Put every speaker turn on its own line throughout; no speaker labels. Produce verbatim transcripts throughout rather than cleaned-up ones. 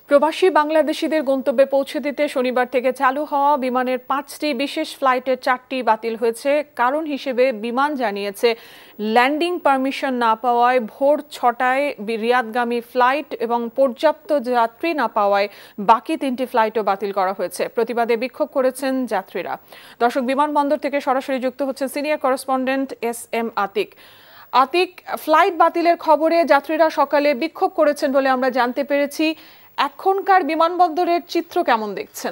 প্রবাসী বাংলাদেশিদের গন্তব্যে পৌঁছে দিতে শনিবার থেকে চালু হওয়া বিমানের পাঁচটি বিশেষ ফ্লাইটের চারটি বাতিল হয়েছে। কারণ হিসেবে বিমান জানিয়েছে ল্যান্ডিং পারমিশন না পাওয়ায় ভোর ছটায় রিয়াদগামী ফ্লাইট এবং পর্যাপ্ত যাত্রী না পাওয়ায় বাকি তিনটি ফ্লাইটও বাতিল করা হয়েছে। প্রতিবাদে বিক্ষোভ করেছেন যাত্রীরা। দর্শক, বিমানবন্দর থেকে সরাসরি যুক্ত হচ্ছেন senior correspondent S M Atik. Atik, flight বাতিলের খবরে যাত্রীরা সকালে বিক্ষোভ করেছেন বলে আমরা জানতে পেরেছি। এখনকার বিমানবন্দরের চিত্র কেমন দেখছেন?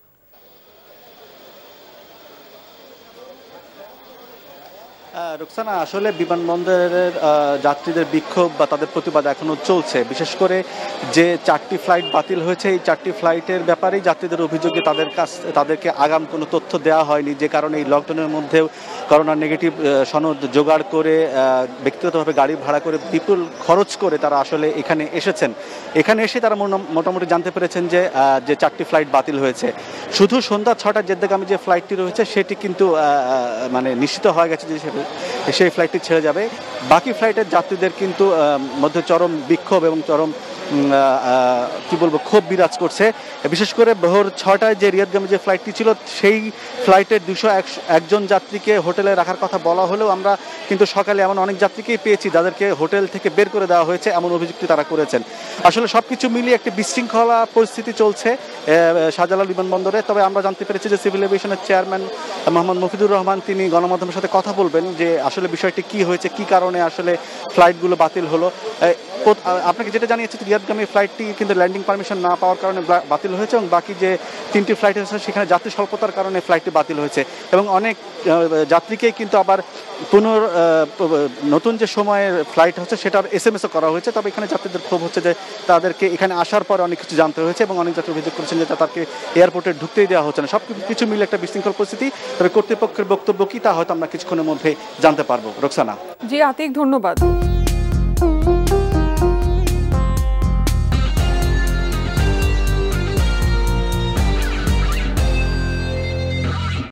রুকসানা, আসলে বিমানবন্দরের যাত্রীদের বিক্ষোভ বা তাদের প্রতিবাদ এখনো চলছে। বিশেষ করে যে চারটি ফ্লাইট বাতিল হয়েছে, এই চারটি ফ্লাইটের ব্যাপারেই যাত্রীদের অভিযোগে তাদের কাছ তাদেরকে আগাম কোনো তথ্য দেওয়া হয়নি, যে কারণে এই লকডাউনের মধ্যেও করোনার নেগেটিভ সনদ জোগাড় করে ব্যক্তিগতভাবে গাড়ি ভাড়া করে বিপুল খরচ করে তারা আসলে এখানে এসেছেন। এখানে এসে তারা মোটামুটি জানতে পেরেছেন যে যে চারটি ফ্লাইট বাতিল হয়েছে। শুধু সন্ধ্যা ছটার জেদ্দাগামী যে ফ্লাইটটি রয়েছে সেটি কিন্তু মানে নিশ্চিত হয়ে গেছে যে সেই ফ্লাইটটি ছেড়ে যাবে। বাকি ফ্লাইটের যাত্রীদের কিন্তু মধ্যে চরম বিক্ষোভ এবং চরম কি বলবো ক্ষোভ বিরাজ করছে। বিশেষ করে ভোর ছটায় যে রিয়াদগামী যে ফ্লাইটটি ছিল সেই ফ্লাইটের দুশো একজন যাত্রীকে হোটেলে রাখার কথা বলা হলেও আমরা কিন্তু সকালে এমন অনেক যাত্রীকেই পেয়েছি যাদেরকে হোটেল থেকে বের করে দেওয়া হয়েছে, এমন অভিযোগটি তারা করেছেন। আসলে সবকিছু মিলিয়ে একটি বিশৃঙ্খলা পরিস্থিতি চলছে শাহজালাল বিমানবন্দরে। তবে আমরা জানতে পেরেছি যে সিভিল এভিয়েশনের চেয়ারম্যান মোহাম্মদ মফিদুর রহমান তিনি গণমাধ্যমের সাথে কথা বলবেন যে আসলে বিষয়টি কি হয়েছে, কি কারণে আসলে ফ্লাইটগুলো বাতিল হলো। আপনাকে যেটা জানিয়েছে রিয়াদগামী ফ্লাইটটি কিন্তু ল্যান্ডিং পারমিশন না পাওয়ার কারণে বাতিল হয়েছে এবং বাকি যে তিনটি ফ্লাইট আছে সেখানে যাত্রী স্বল্পতার কারণে ফ্লাইটটি বাতিল হয়েছে এবং অনেক যাত্রীকেই কিন্তু আবার পুনর নতুন যে সময়ের ফ্লাইট হচ্ছে সেটার এস এম এসও করা হয়েছে। তবে এখানে যাত্রীদের ক্ষোভ হচ্ছে যে তাদেরকে এখানে আসার পরে অনেক কিছু জানতে হয়েছে এবং অনেক যাত্রী অভিযোগ করেছেন যে তাদেরকে এয়ারপোর্টে ঢুকতেই দেওয়া হচ্ছে না। সব কিছু মিলে একটা বিশৃঙ্খল পরিস্থিতি। তবে কর্তৃপক্ষের বক্তব্য কি তা হয়তো আমরা কিছুক্ষণের মধ্যে জানতে পারবো। রোকসানা।
জি আতিক, ধন্যবাদ।